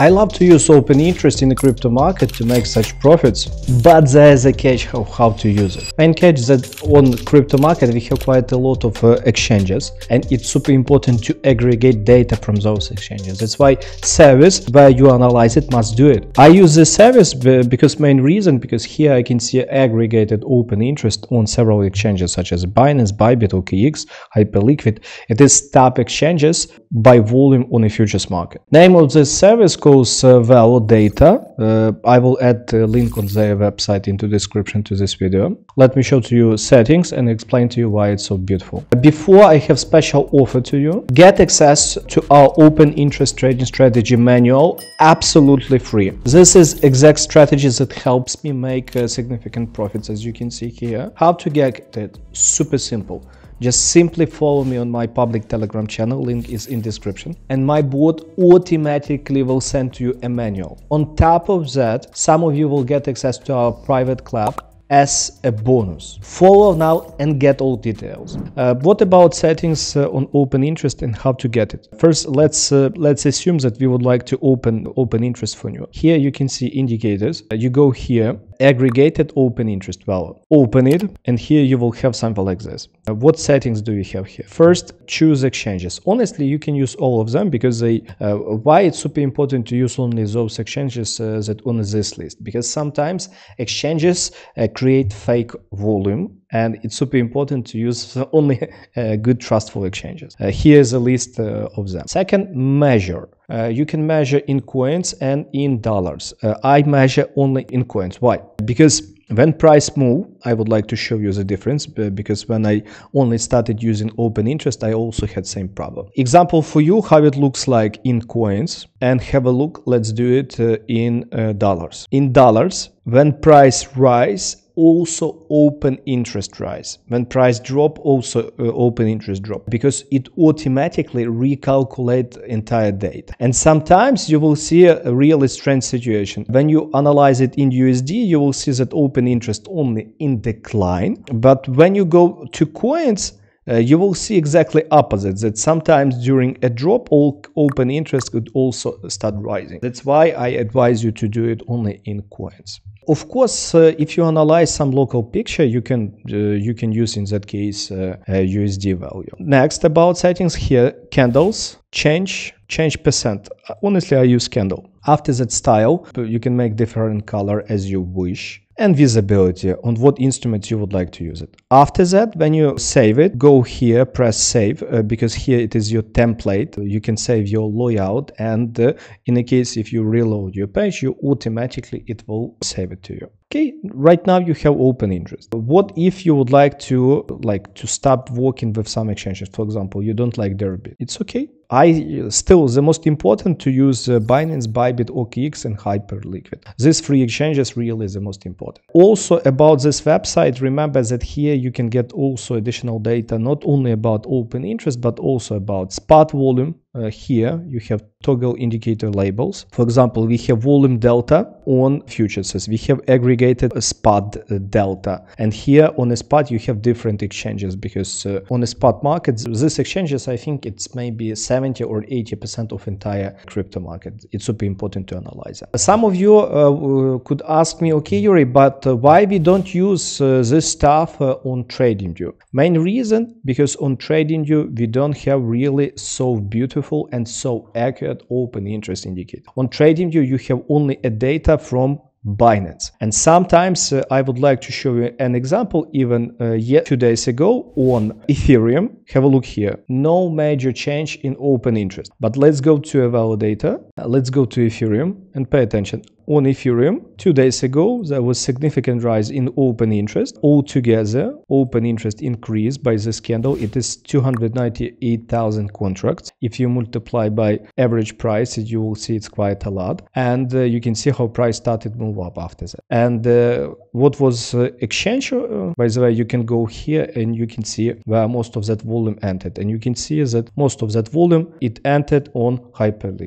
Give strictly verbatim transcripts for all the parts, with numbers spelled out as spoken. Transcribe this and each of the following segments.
I love to use open interest in the crypto market to make such profits, but there is a catch how, how to use it. Main catch is that on crypto market we have quite a lot of uh, exchanges, and it's super important to aggregate data from those exchanges. That's why service where you analyze it must do it. I use this service because main reason because here I can see aggregated open interest on several exchanges such as Binance, Bybit, O K X, Hyperliquid. It is top exchanges by volume on a futures market. Name of this service calls uh, VELO Data. Uh, I will add a link on their website into the description to this video. Let me show to you settings and explain to you why it's so beautiful. Before, I have special offer to you. Get access to our open interest trading strategy manual absolutely free. This is exact strategy that helps me make uh, significant profits, as you can see here. How to get it? Super simple. Just simply follow me on my public Telegram channel, link is in description, and my bot automatically will send to you a manual. On top of that, some of you will get access to our private club as a bonus. Follow now and get all details. Uh, what about settings uh, on open interest and how to get it? First, let's uh, let's assume that we would like to open open interest for you. Here you can see indicators. Uh, you go here, aggregated open interest value. Open it, and here you will have something like this. Uh, what settings do you have here? First, choose exchanges. Honestly, you can use all of them because they. Uh, why it's super important to use only those exchanges uh, that on this list? Because sometimes exchanges uh, create fake volume, and it's super important to use only uh, good trustful exchanges. Uh, here's a list uh, of them. Second, measure. Uh, you can measure in coins and in dollars. Uh, I measure only in coins. Why? Because when price move, I would like to show you the difference, because when I only started using open interest, I also had same problem. Example for you how it looks like in coins, and have a look. Let's do it uh, in uh, dollars. In dollars, when price rise, also open interest rise. When price drop, also uh, open interest drop, because it automatically recalculate entire date. And sometimes you will see a really strange situation. When you analyze it in U S D, you will see that open interest only in decline. But when you go to coins, Uh, you will see exactly opposite, that sometimes during a drop, all open interest could also start rising. That's why I advise you to do it only in coins. Of course, uh, if you analyze some local picture, you can uh, you can use in that case uh, a U S D value. Next, about settings here, candles, change, change percent. Honestly, I use candle. After that style, you can make different color as you wish. And visibility on what instruments you would like to use it. After that, when you save it, go here, press save, uh, because here it is your template. You can save your layout, and uh, in a case if you reload your page, you automatically it will save it to you. Okay, right now you have open interest. What if you would like to like to stop working with some exchanges? For example, you don't like Derby. It's okay. I still the most important to use uh, Binance, Bybit, O K X, and Hyperliquid. These three exchanges really is the most important. Also about this website, remember that here you can get also additional data, not only about open interest, but also about spot volume. Uh, here you have toggle indicator labels. For example, we have volume delta on futures. We have aggregated a spot uh, delta, and here on a spot you have different exchanges, because uh, on a spot market, these exchanges, I think it's maybe seventy or eighty percent of entire crypto market. It's super important to analyze that. Some of you uh, could ask me, okay, Yuri, but uh, why we don't use uh, this stuff uh, on TradingView? Main reason, because on TradingView we don't have really so beautiful and so accurate open interest indicator. On TradingView you have only a data from Binance, and sometimes uh, I would like to show you an example. Even uh, yet two days ago on Ethereum, have a look here, no major change in open interest. But let's go to VELO Data, uh, let's go to Ethereum and pay attention. On Ethereum, two days ago, there was significant rise in open interest. Altogether, open interest increased by this candle. It is two hundred ninety-eight thousand contracts. If you multiply by average price, you will see it's quite a lot. And uh, you can see how price started move up after that. And uh, what was uh, exchange? Uh, by the way, you can go here and you can see where most of that volume entered. And you can see that most of that volume, it entered on Hyperliquid.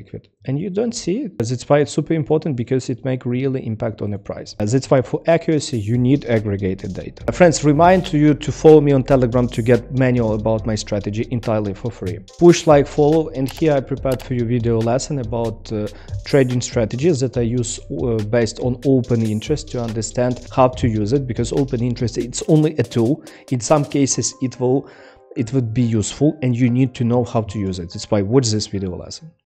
and you don't see it. That's why it's super important, because it makes really impact on the price. That's why for accuracy you need aggregated data. Friends, remind you to follow me on Telegram to get manual about my strategy entirely for free. Push like, follow, and here I prepared for you video lesson about uh, trading strategies that I use uh, based on open interest to understand how to use it, because open interest, it's only a tool. In some cases it will it would be useful and you need to know how to use it. That's why watch this video lesson.